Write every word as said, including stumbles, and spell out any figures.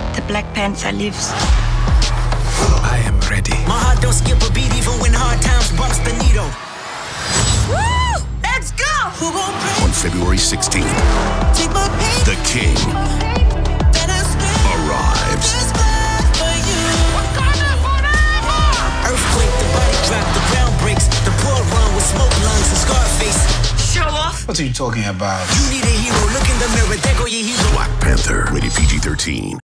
The Black Panther lives. I am ready. My heart don't skip a beat even when hard times bumps the needle. Woo! Let's go! On February sixteenth, the King arrives. Earthquake, the body drop, the ground breaks. The poor run with smoke lungs and Scarface. Show off! What are you talking about? You need a hero, look in the mirror, there go your hero. Black Panther, rated P G thirteen.